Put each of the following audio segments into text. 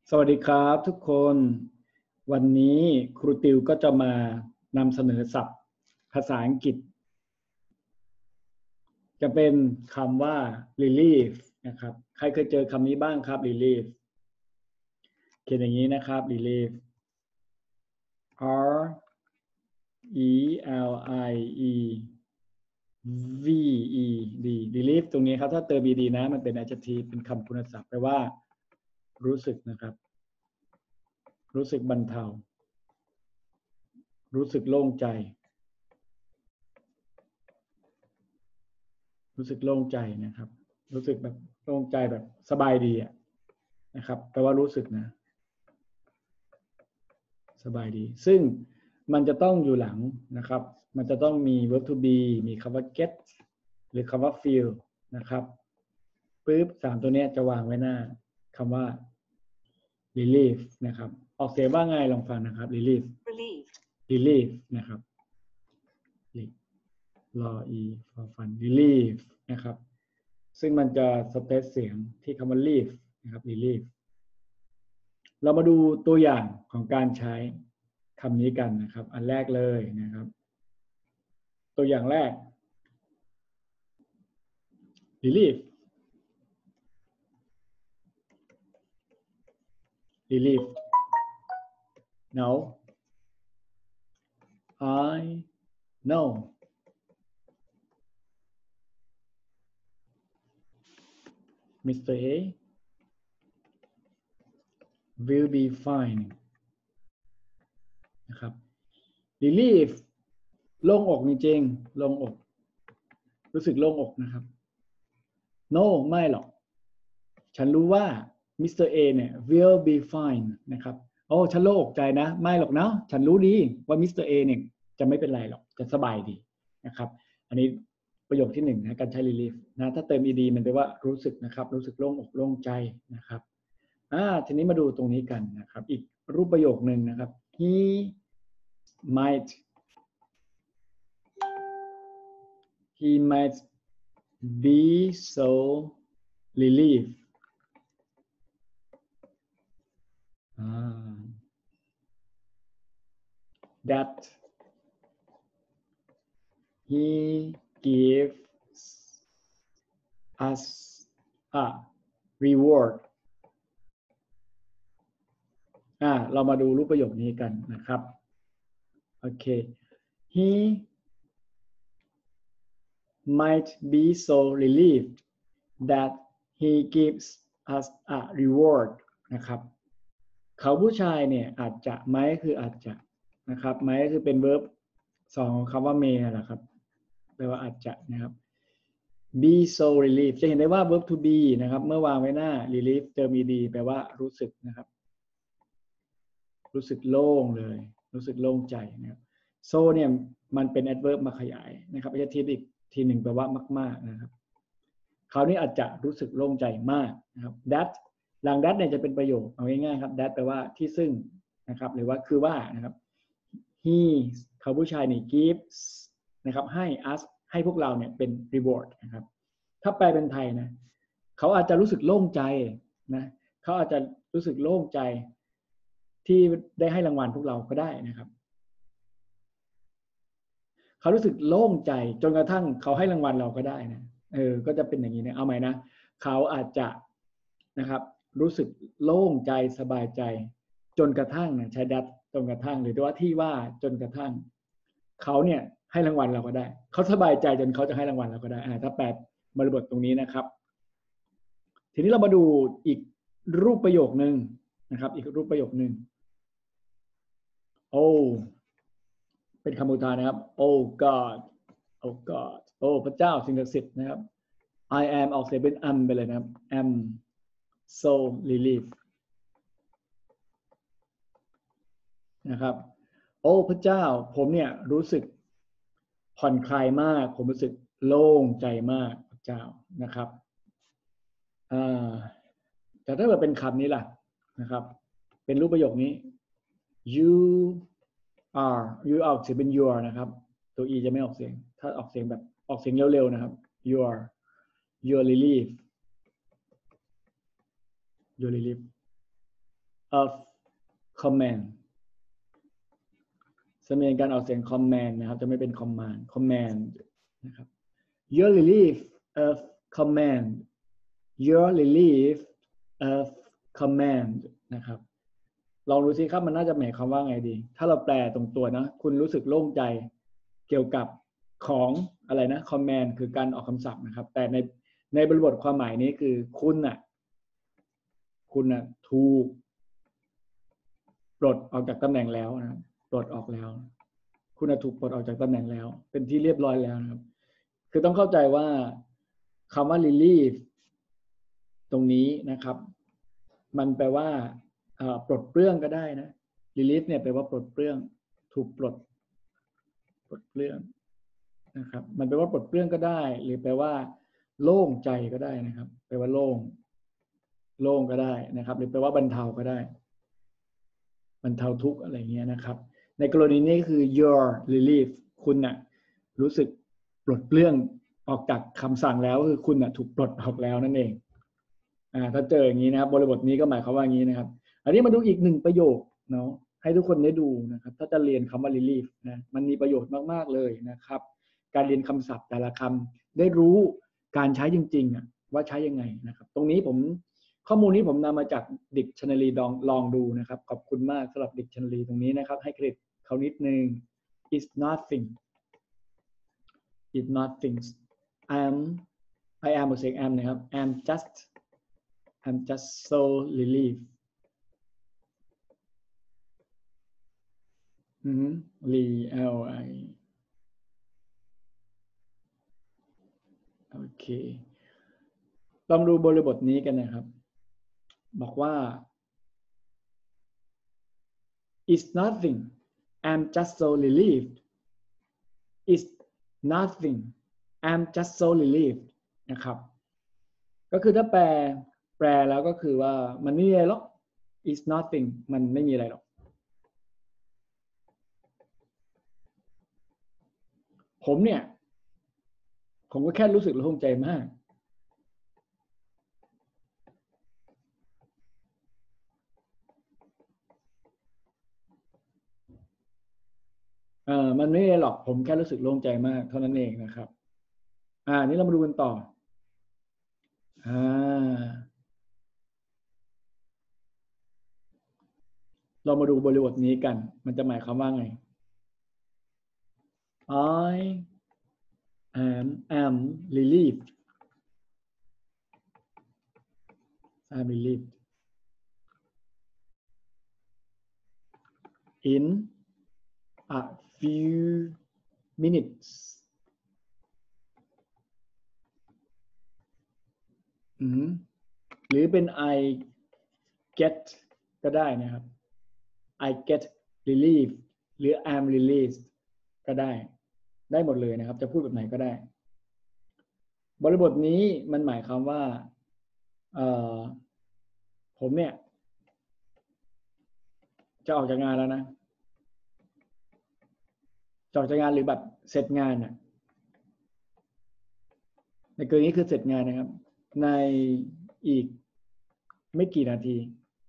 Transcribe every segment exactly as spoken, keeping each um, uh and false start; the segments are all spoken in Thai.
สวัสดีครับทุกคนวันนี้ครูติวก็จะมานำเสนอศัพท์ภาษาอังกฤษจะเป็นคำว่า relief นะครับใครเคยเจอคำนี้บ้างครับ relief เขียนอย่างนี้นะครับ relief R E L I E V E D relief ตรงนี้ครับถ้าเติม ed นะมันเป็น adjective เป็นคำคุณศัพท์แปลว่ารู้สึกนะครับรู้สึกบรรเทารู้สึกโล่งใจรู้สึกโล่งใจนะครับรู้สึกแบบโล่งใจแบบสบายดีอ่ะนะครับแปลว่ารู้สึกนะสบายดีซึ่งมันจะต้องอยู่หลังนะครับมันจะต้องมี verb to be มีคำว่า get หรือคำว่า feel นะครับปึ๊บสามตัวนี้จะวางไว้หน้าคำว่า relief นะครับออกเสียงว่าไงลองฟังนะครับ relief relief relief นะครับรอ e for fun relief นะครับซึ่งมันจะสเปซเสียงที่คำว่า leaf นะครับ relief เรามาดูตัวอย่างของการใช้คำนี้กันนะครับอันแรกเลยนะครับตัวอย่างแรก relief relief no I know Mister A will be fine นะครับ relief โล่งอกจริงๆโล่งอกรู้สึกโล่งอกนะครับ no ไม่หรอกฉันรู้ว่า มิสเตอร์ A เนี่ย will be fine นะครับโอ้ฉันโล่งอกใจนะไม่หรอกเนาะฉันรู้ดีว่า มิสเตอร์ A เนี่ยจะไม่เป็นไรหรอกจะสบายดีนะครับอันนี้ประโยคที่หนึ่งนะการใช้ relief นะถ้าเติม ed มันแปลว่ารู้สึกนะครับรู้สึกโล่งอกโล่งใจนะครับอ่าทีนี้มาดูตรงนี้กันนะครับอีกรูปประโยคนึงนะครับ he might he might be so relieved uh, that he gives us a reward อ่าเรามาดูรูปประโยคนี้กันนะครับโอเค he might be so relieved that he gives us a reward นะครับเขาผู้ชายเนี่ยอาจจะไหมคืออาจจะนะครับไหมคือเป็น verb สองของคำว่า may นั่นแหละครับแปลว่าอาจจะนะครับ be so relieved จะเห็นได้ว่า verb to be นะครับเมื่อวางไว้หน้า relief เติม ed แปลว่ารู้สึกนะครับรู้สึกโล่งเลยรู้สึกโล่งใจนะครับ so เนี่ยมันเป็น adverb มาขยายนะครับ adjective อีกทีหนึ่งแปลว่ามากๆนะครับเขานี่อาจจะรู้สึกโล่งใจมากนะครับ that หลัง that เนี่ยจะเป็นประโยคเอาง่ายๆครับ that แปลว่าที่ซึ่งนะครับหรือว่าคือว่านะครับ he เขาผู้ชายนี่ gives นะครับให้ us ให้พวกเราเนี่ยเป็น reward นะครับถ้าแปลเป็นไทยนะเขาอาจจะรู้สึกโล่งใจนะเขาอาจจะรู้สึกโล่งใจที่ได้ให้รางวัลพวกเราก็ได้นะครับเขารู้สึกโล่งใจจนกระทั่งเขาให้รางวัลเราก็ได้นะเออก็จะเป็นอย่างนี้นะเอาใหม่นะเขาอาจจะนะครับรู้สึกโล่งใจสบายใจจนกระทั่งนะใช้ดัตจนกระทั่งหรือว่าที่ว่าจนกระทั่งเขาเนี่ยให้รางวัลเราก็ได้เขาสบายใจจนเขาจะให้รางวัลเราก็ได้อ่าถ้าแปลบริบทตรงนี้นะครับทีนี้เรามาดูอีกรูปประโยคนึงนะครับอีกรูปประโยคนึงโอ้เป็นคำอุทานนะครับ oh God oh God โอ้พระเจ้าสิ่งศักดิ์สิทธิ์นะครับ I am ออกเสียงเป็น am ไปเลยนะครับ am so relieved นะครับโอ้พระเจ้าผมเนี่ยรู้สึกผ่อนคลายมากผมรู้สึกโล่งใจมากพระเจ้านะครับอ่าแต่ถ้าเกิดเป็นคำนี้ล่ะนะครับเป็นรูปประโยคนี้ you are you ออกเสียงเป็น your นะครับตัว e จะไม่ออกเสียงถ้าออกเสียงแบบออกเสียงเร็วๆนะครับ your your relief your relief of command สำเนียงการออกเสียง command นะครับจะไม่เป็น command command นะครับ your relief of command your relief of command นะครับลองดูสิครับมันน่าจะหมายความว่าไงดีถ้าเราแปลตรงตัวนะคุณรู้สึกโล่งใจเกี่ยวกับของอะไรนะ command คือการออกคำสั่งนะครับแต่ในในบริบทความหมายนี้คือคุณน่ะคุณน่ะถูกปลดออกจากตำแหน่งแล้วนะปลดออกแล้วคุณน่ะถูกปลดออกจากตำแหน่งแล้วเป็นที่เรียบร้อยแล้วนะครับคือต้องเข้าใจว่าคำว่า relief ตรงนี้นะครับมันแปลว่าปลดเปลื้องก็ได้นะ relief เนี่ยแปลว่าปลดเปลื้องถูกปลดปลดเปลื้องนะครับมันแปลว่าปลดเปลื้องก็ได้หรือแปลว่าโล่งใจก็ได้นะครับแปลว่าโล่งโล่งก็ได้นะครับหรือแปลว่าบรรเทาก็ได้บรรเทาทุกข์อะไรเงี้ยนะครับในกรณีนี้คือ your relief คุณน่ะรู้สึกปลดเปลื้องออกจากคำสั่งแล้วคือคุณน่ะถูกปลดออกแล้วนั่นเองอ่าถ้าเจออย่างนี้นะครับบริบทนี้ก็หมายความว่าอย่างนี้นะครับอันนี้มาดูอีกหนึ่งประโยคเนาะให้ทุกคนได้ดูนะครับถ้าจะเรียนคำว่า relief นะมันมีประโยชน์มากๆเลยนะครับการเรียนคำศัพท์แต่ละคำได้รู้การใช้จริงๆอ่ะว่าใช้ยังไงนะครับตรงนี้ผมข้อมูลนี้ผมนำมาจาก Dictionary ลองลองดูนะครับขอบคุณมากสำหรับ Dictionary ตรงนี้นะครับให้เครดิตเขานิดนึง is nothing is nothing I'm I am เสียง am นะครับ I'm just I'm just so relieved อืม li l i โอเคลองดูบริบทนี้กันนะครับบอกว่า it's nothing I'm just so relieved it's nothing I'm just so relieved นะครับก็คือถ้าแปลแปลแล้วก็คือว่ามันไม่มีอะไรหรอก it's nothing มันไม่มีอะไรหรอกผมเนี่ยผมก็แค่รู้สึกโล่งใจมากเออมันไม่มีอะไรหรอกผมแค่รู้สึกโล่งใจมากเท่านั้นเองนะครับอ่านี่เรามาดูกันต่ออ่าเรามาดูบริบทนี้กันมันจะหมายความว่าไง I am am relieved I'm relieved in a few minutes อืมหรือเป็น I get ก็ได้นะครับ I get relieved หรือ I'm released ก็ได้ได้หมดเลยนะครับจะพูดแบบไหนก็ได้บริบทนี้มันหมายความว่าเอ่อผมเนี่ยจะออกจากงานแล้วนะจะออกจากงานหรือแบบเสร็จงานน่ะในกรณีนี้คือเสร็จงานนะครับในอีกไม่กี่นาที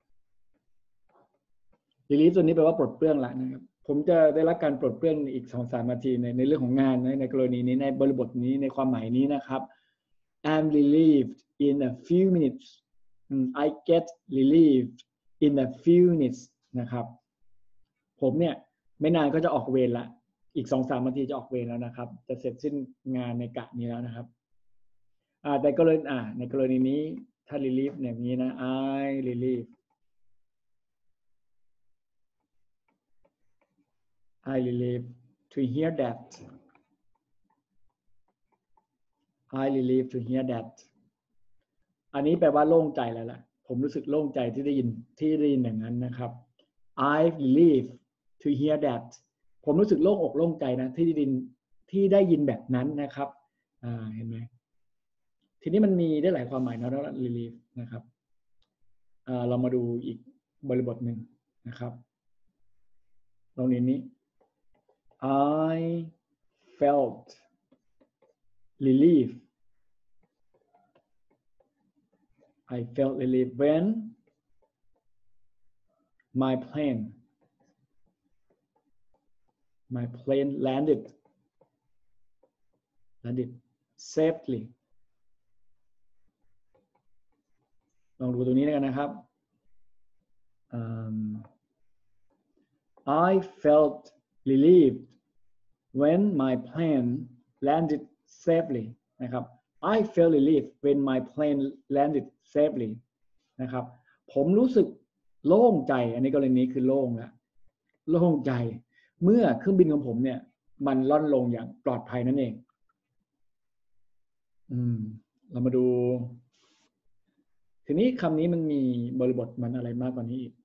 release ตัวนี้แปลว่าปลดเปลื้องละนะครับผมจะได้รับการปลดเปลื้องอีก สองถึงสาม นาทีในในเรื่องของงานในในกรณีนี้ในบริบทนี้ในความหมายนี้นะครับ I'm relieved in a few minutes I get relieved in a few minutes นะครับผมเนี่ยไม่นานก็จะออกเวรละอีก สองถึงสาม นาทีจะออกเวรแล้วนะครับจะเสร็จสิ้นงานในกะนี้แล้วนะครับอ่าแต่กรณีอ่าในกรณีนี้ถ้า relieve อย่างนี้นะ I relieve I relieve to hear that I relieve to hear that อันนี้แปลว่าโล่งใจแล้วล่ะผมรู้สึกโล่งใจที่ได้ยินที่ได้ยินอย่างนั้นนะครับ I relieve to hear that ผมรู้สึกโล่งอกโล่งใจนะที่ได้ยินที่ได้ยินแบบนั้นนะครับอ่าเห็นไหมทีนี้มันมีได้หลายความหมายนะแล้ว relieve นะครับอ่าเรามาดูอีกบริบทหนึ่งนะครับตรงนี้นี้ I felt relief I felt relief when my plane my plane landed landed safely ลองดูตรงนี้กันนะครับ um, I felt relieved when my plane landed safely นะครับ I felt relieved when my plane landed safely นะครับผมรู้สึกโล่งใจอันนี้กรณีนี้คือโล่งแล้วโล่งใจเมื่อเครื่องบินของผมเนี่ยมันล่อนลงอย่างปลอดภัยนั่นเองอืมเรามาดูทีนี้คำนี้มันมีบริบทมันอะไรมากกว่านี้อีก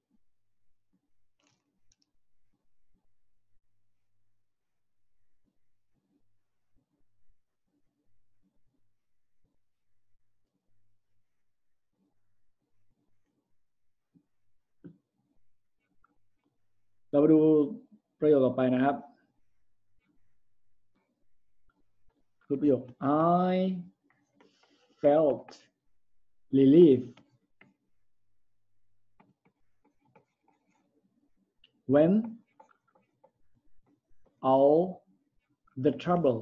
เรามาดูประโยคต่อไปนะครับคือประโยค I felt relief when all the trouble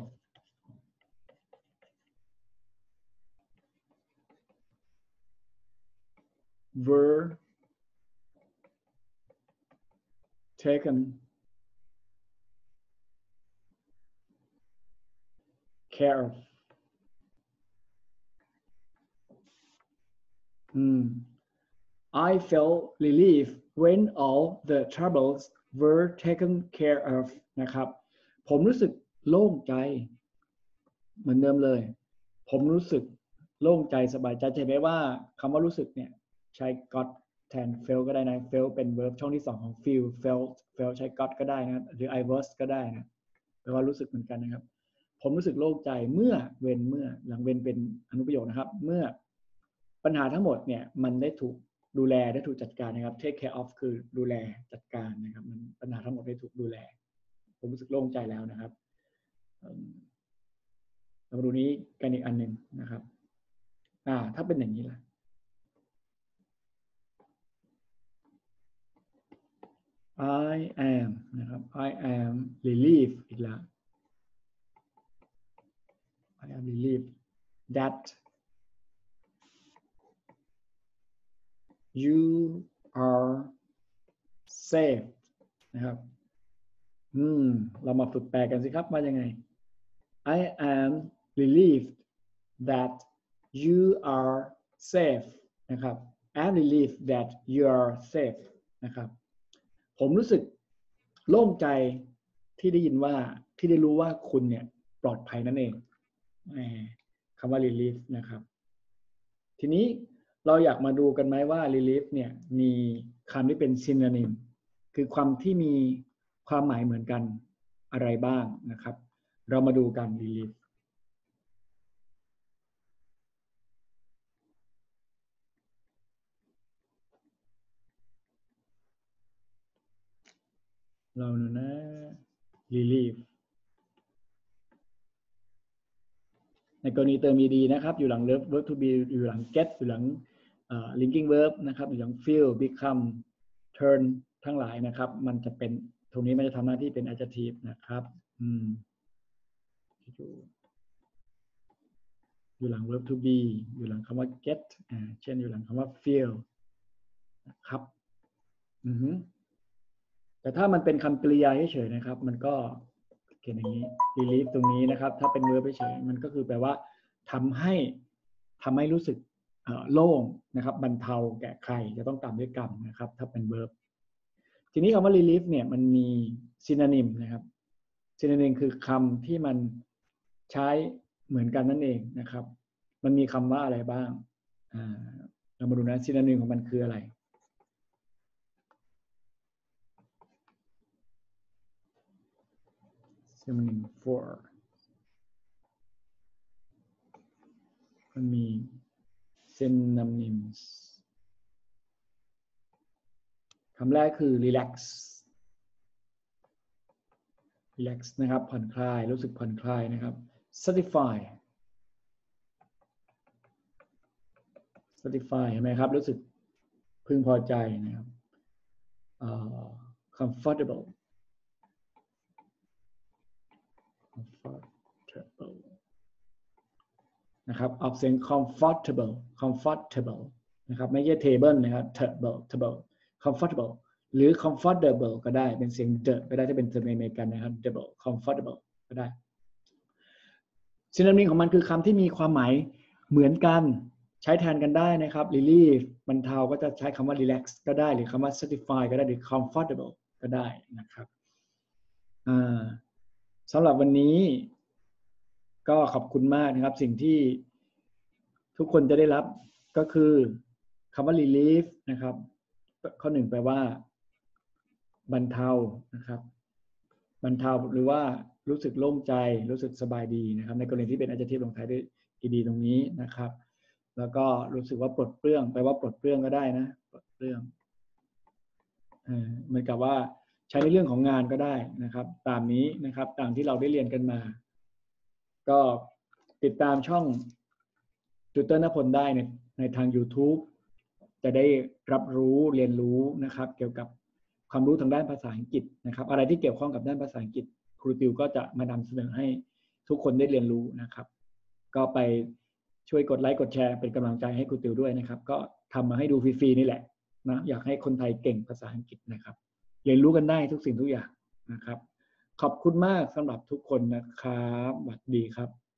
were taken care of อืม I felt relief when all the troubles were taken care of นะครับผมรู้สึกโล่งใจเหมือนเดิมเลยผมรู้สึกโล่งใจสบายใจเห็นไหมว่าคำว่ารู้สึกเนี่ยใช้ got แทน felt ก็ได้นะ felt เป็น verb ช่องที่สองของ feel felt felt ใช้ got ก็ได้นะหรือ I was ก็ได้นะแปลว่ารู้สึกเหมือนกันนะครับผมรู้สึกโล่งใจเมื่อเว้นเมื่อหลังเว้นเป็นอนุประโยคนะครับเมื่อปัญหาทั้งหมดเนี่ยมันได้ถูกดูแลได้ถูกจัดการนะครับ take care of คือดูแลจัดการนะครับมันปัญหาทั้งหมดได้ถูกดูแลผมรู้สึกโล่งใจแล้วนะครับเรามาดูนี้กันอีกอันหนึ่งนะครับอ่าถ้าเป็นอย่างนี้ล่ะ I am นะครับ I am relieved อีกแล้ว I am relieved that you are safe นะครับอืมเรามาฝึกแปลกันสิครับว่ายังไง I am relieved that you are safe นะครับ I am relieved that you are safe นะครับผมรู้สึกโล่งใจที่ได้ยินว่าที่ได้รู้ว่าคุณเนี่ยปลอดภัยนั่นเองคำว่า relief นะครับทีนี้เราอยากมาดูกันไหมว่า relief เนี่ยมีคำที่เป็น synonym คือความที่มีความหมายเหมือนกันอะไรบ้างนะครับเรามาดูกัน relief เรานะ relief ในกรณีเติม ed นะครับอยู่หลัง verb to be อยู่หลัง get อยู่หลัง linking verb นะครับอยู่หลัง feel become turn ทั้งหลายนะครับมันจะเป็นตรงนี้มันจะทำหน้าที่เป็น adjective นะครับอืมอยู่หลัง verb to be อยู่หลังคำว่า get อ่าเช่นอยู่หลังคำว่า feel นะครับอือฮึแต่ถ้ามันเป็นคำกริยาเฉยๆนะครับมันก็เขียนอย่างนี้ relief ตรงนี้นะครับถ้าเป็น verb เฉยๆมันก็คือแปลว่าทำให้ทำให้รู้สึกโล่งนะครับบรรเทาแก่ใครจะต้องตามด้วยกรรมนะครับถ้าเป็น verb ทีนี้คำว่า relief เนี่ยมันมี synonym นะครับ synonym คือคำที่มันใช้เหมือนกันนั่นเองนะครับมันมีคำว่าอะไรบ้างเรามาดูนะ synonym ของมันคืออะไรsynonym for มันมี synonyms คำแรกคือ relax relax นะครับผ่อนคลายรู้สึกผ่อนคลายนะครับ satisfy satisfy เห็นไหมครับรู้สึกพึงพอใจนะครับ uh, comfortable comfortable นะครับออกเสียง comfortable comfortable นะครับไม่ใช่ table นะครับ table table comfortable หรือ comfortable ก็ได้เป็นเสียง the ก็ได้ถ้าเป็นสำเนียงอเมริกันนะครับ double comfortable ก็ได้ซิโนนิมของมันคือคำที่มีความหมายเหมือนกันใช้แทนกันได้นะครับ relief บรรเทาก็จะใช้คำว่า relax ก็ได้หรือคำว่า satisfy ก็ได้หรือ comfortable ก็ได้นะครับสำหรับวันนี้ก็ขอบคุณมากนะครับสิ่งที่ทุกคนจะได้รับก็คือคำว่า relief นะครับข้อหนึ่งแปลว่าบรรเทานะครับบรรเทาหรือว่ารู้สึกโล่งใจรู้สึกสบายดีนะครับในกรณีที่เป็น adjective ลงท้ายด้วย ed ตรงนี้นะครับแล้วก็รู้สึกว่าปลดเปลื้องแปลว่าปลดเปลื้องก็ได้นะปลดเปลื้องเหมือนกับว่าใช้ในเรื่องของงานก็ได้นะครับตามนี้นะครับตามที่เราได้เรียนกันมาก็ติดตามช่องติวเตอร์ณพลได้ในในทาง YouTube จะได้รับรู้เรียนรู้นะครับเกี่ยวกับความรู้ทางด้านภาษาอังกฤษนะครับอะไรที่เกี่ยวข้องกับด้านภาษาอังกฤษครูติวก็จะมานำเสนอให้ทุกคนได้เรียนรู้นะครับก็ไปช่วยกดไลค์กดแชร์เป็นกำลังใจให้ครูติวด้วยนะครับก็ทำมาให้ดูฟรีๆนี่แหละนะอยากให้คนไทยเก่งภาษาอังกฤษนะครับเรียนรู้กันได้ทุกสิ่งทุกอย่างนะครับขอบคุณมากสำหรับทุกคนนะครับสวัสดีครับ